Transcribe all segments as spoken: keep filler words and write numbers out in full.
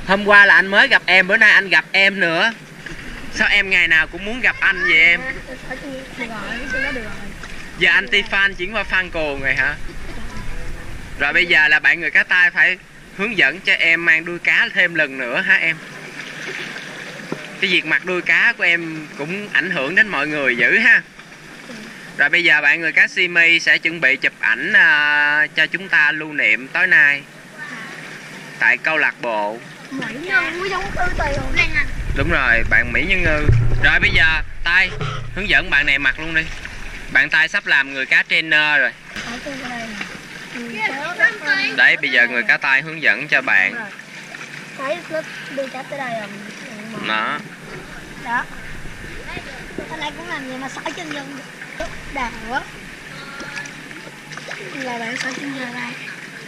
Hôm qua là anh mới gặp em, bữa nay anh gặp em nữa. Sao em ngày nào cũng muốn gặp anh vậy em? Giờ anti fan chuyển qua fan cuồng rồi hả? Rồi bây giờ là bạn người cá tai phải hướng dẫn cho em mang đuôi cá thêm lần nữa hả em? Cái việc mặc đuôi cá của em cũng ảnh hưởng đến mọi người dữ ha. Rồi bây giờ bạn người cá Simi sẽ chuẩn bị chụp ảnh uh, cho chúng ta lưu niệm tối nay tại câu lạc bộ. Đúng rồi, bạn Mỹ Nhân Ngư. Rồi bây giờ Tai hướng dẫn bạn này mặc luôn đi. Bạn Tai sắp làm người cá trainer rồi. Đấy, bây giờ người cá Tai hướng dẫn cho bạn. Đó. Đó. Cái này cũng làm gì mà sỏi chân dân đào quá. Là bạn sỏi chân giờ đây.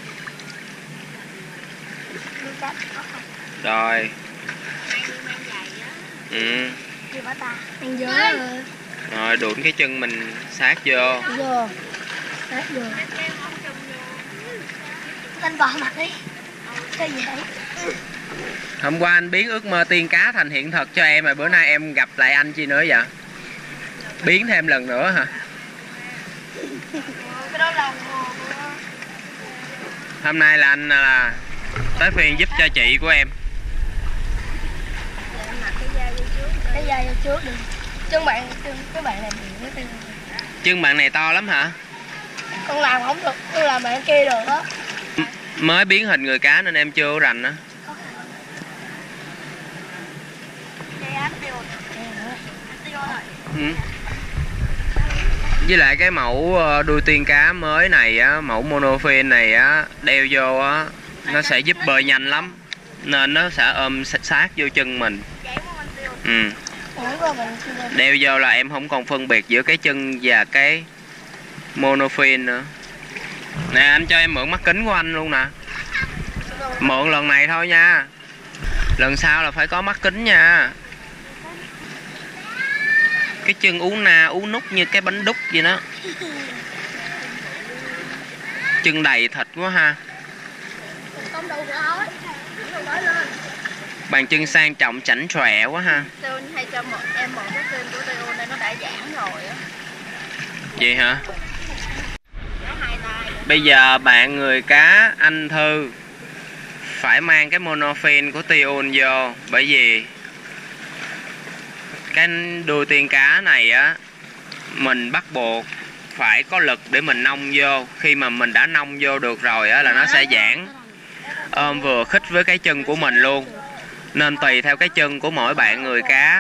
Rồi. Ừ. Rồi đuổi cái chân mình sát vô. Vô. Sát vô. Anh bỏ mặt đi. Cái gì vậy? Hôm qua anh biến ước mơ tiên cá thành hiện thực cho em, rồi bữa nay em gặp lại anh chi nữa vậy? Biến thêm lần nữa hả? Hôm nay là anh là tới phiên giúp cho chị của em. Cái da vô trước đi. Chân bạn, chân cái bạn này thì nó chân bạn này to lắm hả? Con làm không được, con làm bạn kia được đó. Mới biến hình người cá nên em chưa rành á. Ừ. Với lại cái mẫu đuôi tiên cá mới này á, mẫu monofin này á, đeo vô á nó sẽ giúp bơi nhanh lắm, nên nó sẽ ôm sát vô chân mình. Ừ. Đeo vô là em không còn phân biệt giữa cái chân và cái monofin nữa. Nè, anh cho em mượn mắt kính của anh luôn nè. Mượn lần này thôi nha, lần sau là phải có mắt kính nha. Cái chân ú na ú nút như cái bánh đúc vậy đó. Chân đầy thịt quá ha. Bàn chân sang trọng chảnh chọe quá ha. Tôi hay cho một em một cái kênh của Teo này nó đã giãn rồi á. Vậy hả? Bây giờ bạn người cá anh Thư phải mang cái monofin của Tion vô, bởi vì cái đuôi tiên cá này á mình bắt buộc phải có lực để mình nông vô. Khi mà mình đã nông vô được rồi á là nó sẽ giãn ôm vừa khít với cái chân của mình luôn. Nên tùy theo cái chân của mỗi bạn người cá.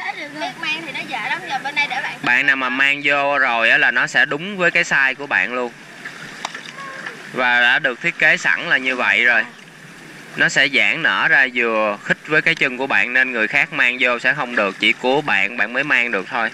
Bạn nào mà mang vô rồi á là nó sẽ đúng với cái size của bạn luôn. Và đã được thiết kế sẵn là như vậy rồi. Nó sẽ giãn nở ra vừa khít với cái chân của bạn, nên người khác mang vô sẽ không được, chỉ của bạn bạn mới mang được thôi.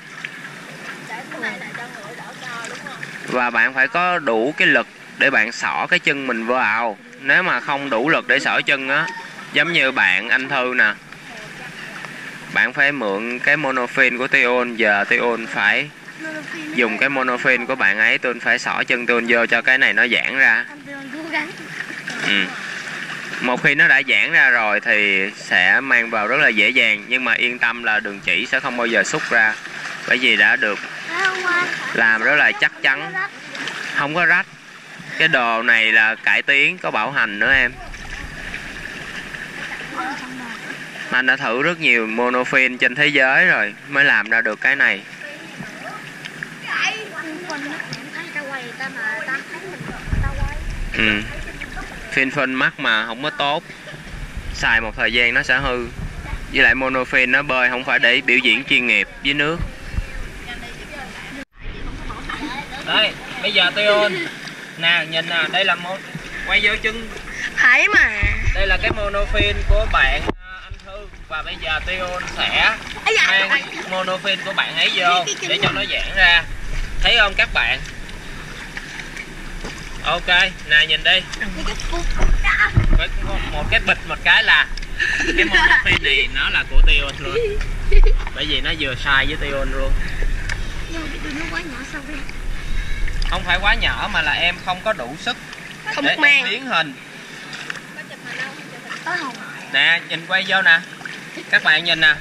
Và bạn phải có đủ cái lực để bạn xỏ cái chân mình vào. Nếu mà không đủ lực để xỏ chân á, giống như bạn anh Thư nè, bạn phải mượn cái monofin của Tion. Giờ Tion phải dùng cái monofin của bạn ấy, Tion phải xỏ chân Tion vô cho cái này nó giãn ra. Ừ. Một khi nó đã giãn ra rồi thì sẽ mang vào rất là dễ dàng. Nhưng mà yên tâm là đường chỉ sẽ không bao giờ xúc ra, bởi vì đã được làm rất là chắc chắn, không có rách. Cái đồ này là cải tiến, có bảo hành nữa em. Anh đã thử rất nhiều monofin trên thế giới rồi mới làm ra được cái này. Ừ. Fin phân mắt mà không có tốt, xài một thời gian nó sẽ hư. Với lại monofin nó bơi không phải để biểu diễn chuyên nghiệp dưới nước. Đây, bây giờ Tion nè, nhìn nè, đây là một quay vô chân. Thấy mà. Đây là cái monofin của bạn anh Thư. Và bây giờ Tion sẽ mang monofin của bạn ấy vô để cho nó giãn ra. Thấy không các bạn? Ok, nè nhìn đi. Với một cái bịch một cái là cái monofin này nó là của Tion luôn. Bởi vì nó vừa size với Tion luôn. Nhưng mà cái đuôi nó quá nhỏ sao vậy? Không phải quá nhỏ mà là em không có đủ sức không để mang biến hình. có không? Nè, nhìn quay vô nè. Các bạn nhìn nè.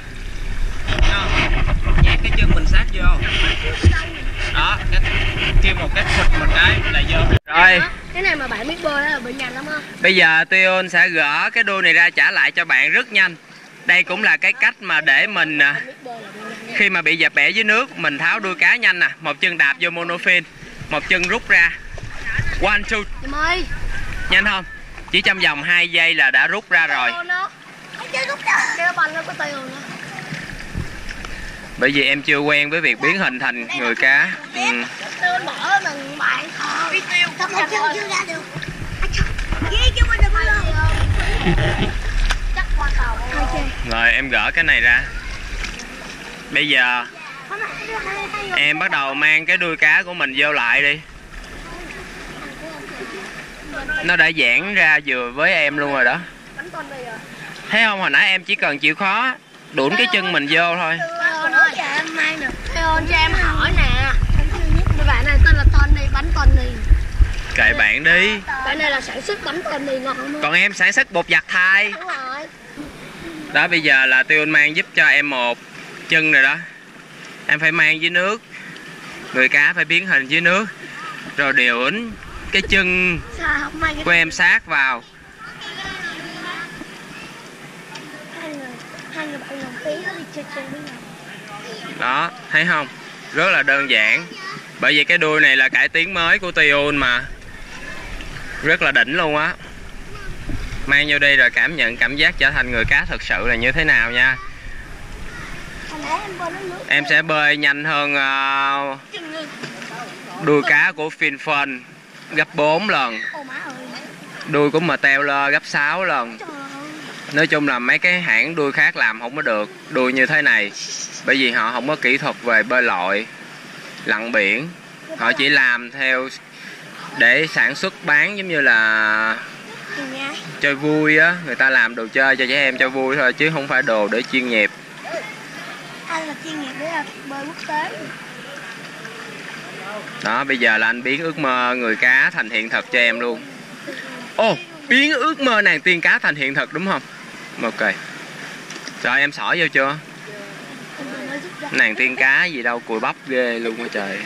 Nhét cái chân mình sát vô. Đó, cái, kêu một cái thịt một cái là vô. Rồi. Cái này mà bạn biết bơi là bị nhanh lắm á. Bây giờ Tion sẽ gỡ cái đuôi này ra trả lại cho bạn rất nhanh. Đây cũng là cái cách mà để mình khi mà bị dập bẻ dưới nước mình tháo đuôi cá nhanh nè. Một chân đạp vô monofin, một chân rút ra. One two. Nhanh không? Chỉ trong vòng hai giây là đã rút ra rồi. Bởi vì em chưa quen với việc biến hình thành người cá. Ừ. Rồi em gỡ cái này ra. Bây giờ em bắt đầu mang cái đuôi cá của mình vô lại đi. Nó đã giãn ra vừa với em luôn rồi đó. Thấy không, hồi nãy em chỉ cần chịu khó đuổi cái chân mình vô thôi. Theo cho em hỏi nè, bạn này tên là Tony, bánh Tony. Kệ bạn đi. Bạn này là sản xuất bánh Tony ngon. Còn em sản xuất bột giặt thai. Đúng rồi. Đó, bây giờ là Tion mang giúp cho em một chân rồi đó. Em phải mang dưới nước. Người cá phải biến hình dưới nước. Rồi điều ứng cái chân của em sát vào. Hai người bạn làm tí nó đi chơi chơi với nhau. Đó, thấy không? Rất là đơn giản. Bởi vì cái đuôi này là cải tiến mới của Tion mà. Rất là đỉnh luôn á. Mang vô đây rồi cảm nhận cảm giác trở thành người cá thực sự là như thế nào nha. Em sẽ bơi nhanh hơn uh, đuôi cá của Finfin gấp bốn lần. Đuôi của Mteller gấp sáu lần. Nói chung là mấy cái hãng đuôi khác làm không có được đuôi như thế này. Bởi vì họ không có kỹ thuật về bơi lội, lặn biển. Họ chỉ làm theo để sản xuất bán giống như là chơi vui á. Người ta làm đồ chơi cho trẻ em cho vui thôi chứ không phải đồ để chuyên nghiệp. Anh là chuyên nghiệp để là bơi quốc tế. Đó, bây giờ là anh biến ước mơ người cá thành hiện thực cho em luôn. Ồ, oh, biến ước mơ nàng tiên cá thành hiện thực đúng không? Ok. Rồi em xỏ vô chưa? Nàng tiên cá gì đâu, cùi bắp ghê luôn á trời.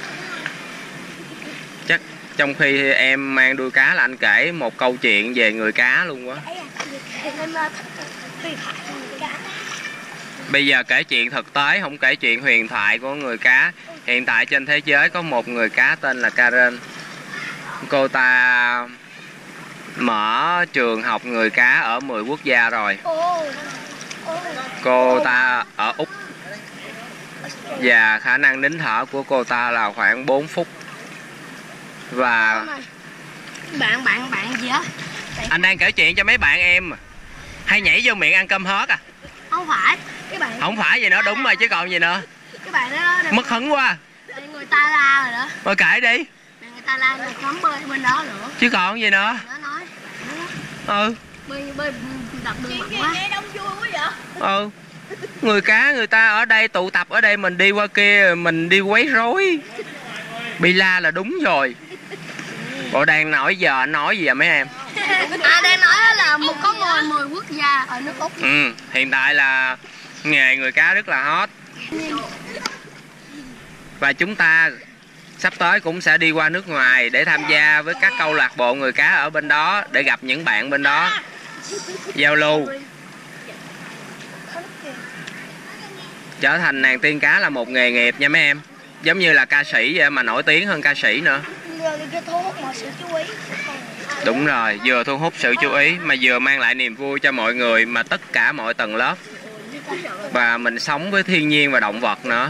Chắc trong khi em mang đuôi cá là anh kể một câu chuyện về người cá luôn quá. Bây giờ kể chuyện thực tế, không kể chuyện huyền thoại của người cá. Hiện tại trên thế giới có một người cá tên là Karen. Cô ta mở trường học người cá ở mười quốc gia rồi. Cô ta ở Úc. Và khả năng nín thở của cô ta là khoảng bốn phút. Và Bạn bạn bạn gì á? anh đang kể chuyện cho mấy bạn em mà. Hay nhảy vô miệng ăn cơm hớt à? Không phải. Cái bạn Không phải gì nữa, đúng rồi chứ còn gì nữa. Cái bạn đó Mất hứng quá. người ta la rồi đó. Thôi kể đi. Người ta la người khóm bơi bên đó nữa. Chứ còn gì nữa. Nó nói. Ừ. Bơi bơi đập đường mặn quá. Nghe đông vui quá vậy. Ừ. Người cá người ta ở đây tụ tập ở đây, mình đi qua kia mình đi quấy rối. Bị la là đúng rồi. Bộ đang nói giờ nói gì vậy mấy em? À, đang nói là một có mười mười quốc gia ở nước Úc. Ừ, hiện tại là nghề người cá rất là hot. Và chúng ta sắp tới cũng sẽ đi qua nước ngoài để tham gia với các câu lạc bộ người cá ở bên đó, để gặp những bạn bên đó, giao lưu. Trở thành nàng tiên cá là một nghề nghiệp nha mấy em. Giống như là ca sĩ vậy mà nổi tiếng hơn ca sĩ nữa. Đúng rồi, vừa thu hút sự chú ý mà vừa mang lại niềm vui cho mọi người, mà tất cả mọi tầng lớp. Và mình sống với thiên nhiên và động vật nữa.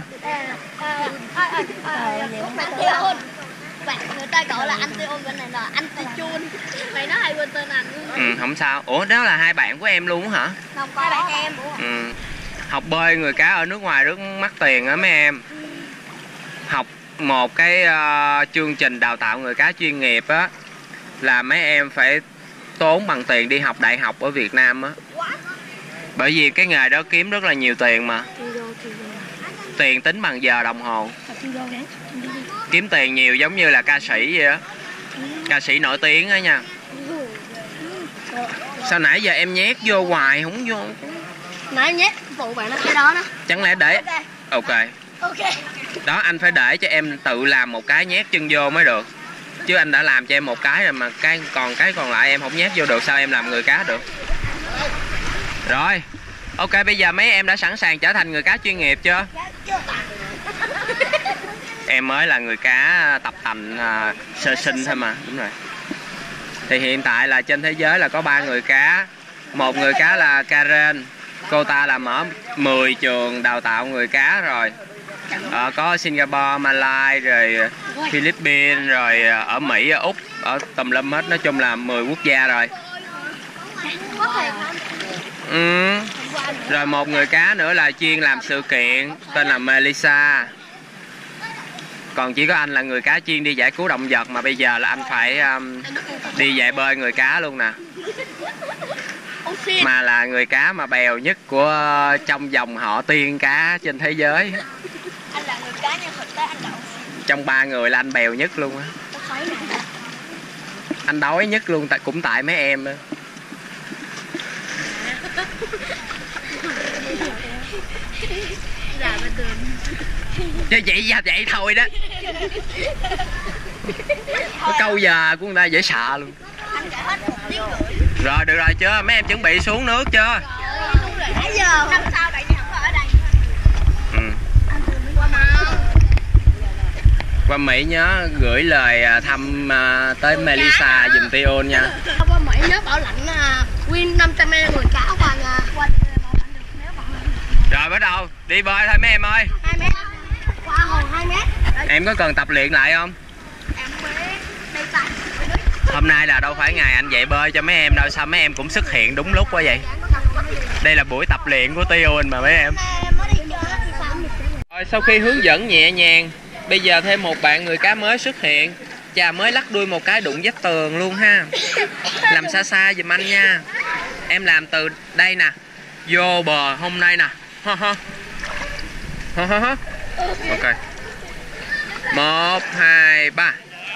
Bạn người ta gọi là anh Tion, bên này là anh Tichun. Mày nói hai quên tên anh. Ừ, không sao. Ủa, đó là hai bạn của em luôn hả? Không, hai bạn em. Ừ. Học bơi người cá ở nước ngoài rất mắc tiền á mấy em. Học một cái uh, chương trình đào tạo người cá chuyên nghiệp á là mấy em phải tốn bằng tiền đi học đại học ở Việt Nam á. Bởi vì cái nghề đó kiếm rất là nhiều tiền mà. Tiền tính bằng giờ đồng hồ. Kiếm tiền nhiều giống như là ca sĩ vậy á. Ca sĩ nổi tiếng á nha. Sao nãy giờ em nhét vô hoài không vô? Nãy em nhét phụ bạn nó cái đó đó. Chẳng lẽ để ok. Ok. Đó, anh phải để cho em tự làm một cái nhét chân vô mới được. Chứ anh đã làm cho em một cái rồi mà cái còn cái còn lại em không nhét vô được, sao em làm người cá được? Rồi. Ok, bây giờ mấy em đã sẵn sàng trở thành người cá chuyên nghiệp chưa? Em mới là người cá tập tành à, sơ sinh thôi mà, đúng rồi. Thì hiện tại là trên thế giới là có ba người cá. Một người cá là Karen, cô ta là mở mười trường đào tạo người cá rồi. À, có Singapore, Malai, rồi Philippines, rồi ở Mỹ, ở Úc, ở tùm lum hết, nói chung là mười quốc gia rồi. Ừ. Rồi một người cá nữa là chuyên làm sự kiện, tên là Melissa. Còn chỉ có anh là người cá chuyên đi giải cứu động vật, mà bây giờ là anh phải um, đi dạy bơi người cá luôn nè. Mà là người cá mà bèo nhất của trong dòng họ tiên cá trên thế giới. Anh là người cá nhưng thực tế anh đậu. Trong ba người là anh bèo nhất luôn á. Anh đói nhất luôn, tại cũng tại mấy em đó. Chứ vậy ra vậy thôi đó. Cái câu giờ của người ta dễ sợ luôn. Rồi được rồi chưa? Mấy em chuẩn bị xuống nước chưa? Nãy giờ năm sau bạn không có ở đây. Ừ. Qua Mỹ nhớ gửi lời thăm tới Melissa giùm Tion nha. Qua Mỹ nhớ bảo lãnh Win năm trăm em người cá qua nha. Rồi bắt đầu đi bơi thôi mấy em ơi. hai mét. Qua hồ hai mét. Em có cần tập luyện lại không? Em biết. Đây tay. Hôm nay là đâu phải ngày anh dạy bơi cho mấy em đâu, sao mấy em cũng xuất hiện đúng lúc quá vậy? Đây là buổi tập luyện của Tion mà mấy em. Rồi sau khi hướng dẫn nhẹ nhàng, bây giờ thêm một bạn người cá mới xuất hiện. Chà, mới lắc đuôi một cái đụng vách tường luôn ha. Làm xa xa giùm anh nha. Em làm từ đây nè, vô bờ hôm nay nè. Ha ha. Ha ha ha. Ok. Một, hai, ba.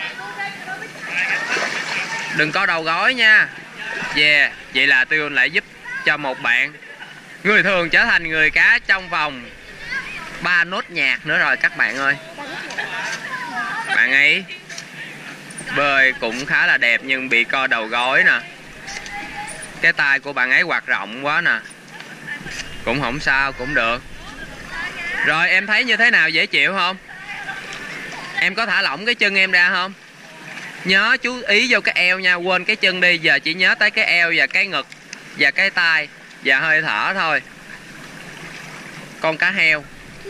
Đừng có đầu gối nha. Yeah. Vậy là Tion lại giúp cho một bạn người thường trở thành người cá trong vòng ba nốt nhạc nữa rồi các bạn ơi. Bạn ấy bơi cũng khá là đẹp nhưng bị co đầu gối nè. Cái tay của bạn ấy hoạt rộng quá nè. Cũng không sao, cũng được. Rồi em thấy như thế nào, dễ chịu không? Em có thả lỏng cái chân em ra không? Nhớ chú ý vô cái eo nha, quên cái chân đi. Giờ chỉ nhớ tới cái eo và cái ngực và cái tay và hơi thở thôi. Con cá heo.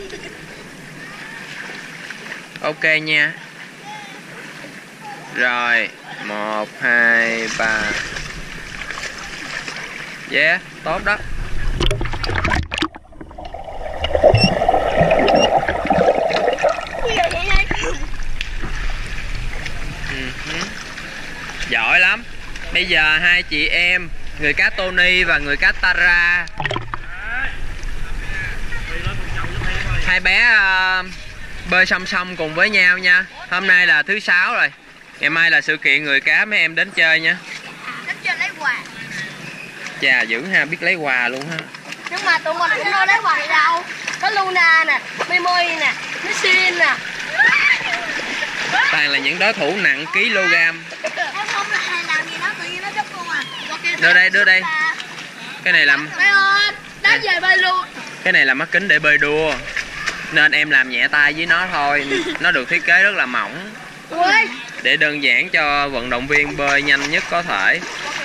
Ok nha. Rồi, một, hai, ba. Yeah, tốt đó. Uh-huh. Giỏi lắm. Bây giờ hai chị em, người cá Tony và người cá Tara, hai bé uh, bơi song song cùng với nhau nha. Hôm nay là thứ sáu rồi, ngày mai là sự kiện người cá, mấy em đến chơi nha. Đến chơi lấy quà. Chà, dữ ha, biết lấy quà luôn ha. Nhưng mà tụi mình cũng đâu lấy quà gì đâu. Có Luna nè, Mimoy nè, Missy nè. Toàn là những đối thủ nặng kg. Em không làm gì đó, tự nhiên nó chấp con à. Đưa đây, đưa đây. Cái này làm... Mày ơi, đá về bơi luôn. Cái này là mắt kính để bơi đua, nên em làm nhẹ tay với nó thôi. Nó được thiết kế rất là mỏng để đơn giản cho vận động viên bơi nhanh nhất có thể.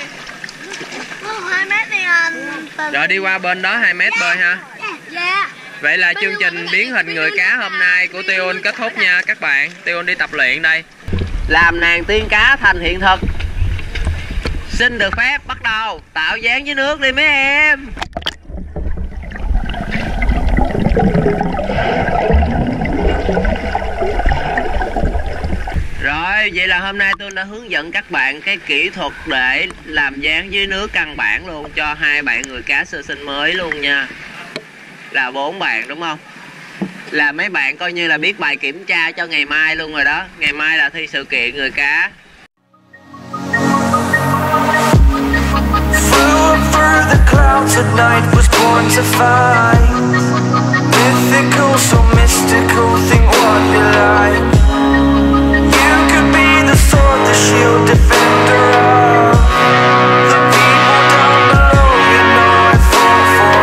hai mét đi anh. Rồi đi qua bên đó hai mét bơi ha. Yeah. Vậy là chương trình biến hình người cá hôm nay của Tion kết thúc nha các bạn. Tion đi tập luyện đây. Làm nàng tiên cá thành hiện thực. Xin được phép bắt đầu tạo dáng dưới nước đi mấy em. Rồi, vậy là hôm nay tôi đã hướng dẫn các bạn cái kỹ thuật để làm dáng dưới nước căn bản luôn cho hai bạn người cá sơ sinh mới luôn nha. Là bốn bạn đúng không? Là mấy bạn coi như là biết bài kiểm tra cho ngày mai luôn rồi đó. Ngày mai là thi sự kiện người cá. under the clouds at night was born to find. Mythical, so mystical, think what you like. You could be the sword, the shield, defender of the people down below. You know I fought for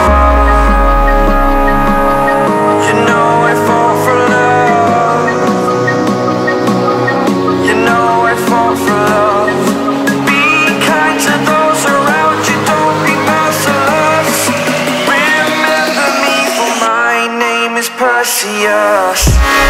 love. You know I fought for love. You know I fought for love. Be kind to those around you, don't be merciless. Remember me, for my name is Perseus.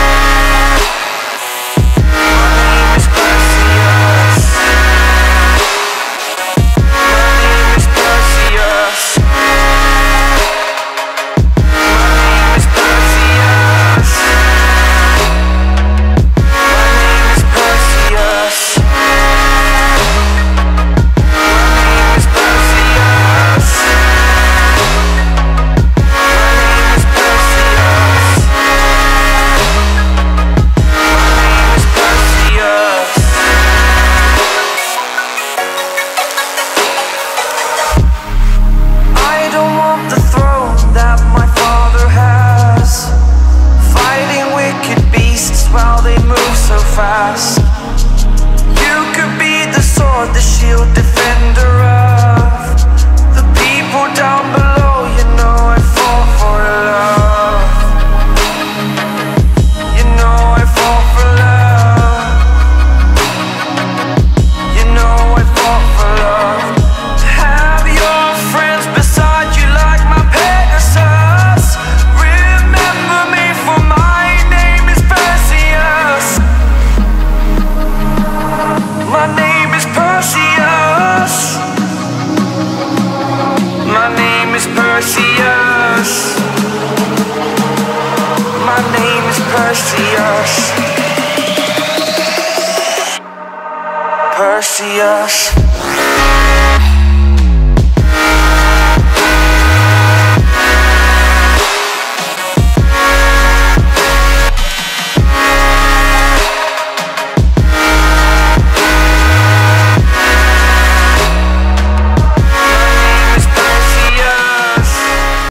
While they move so fast, you could be the sword, the shield, defender of the people down below. You know I fought for love. You know I fought for love. You know I fought for love. Have your friends beside you like my Pegasus. Remember me, for my name is Perseus. My name is Perseus. My name is Perseus.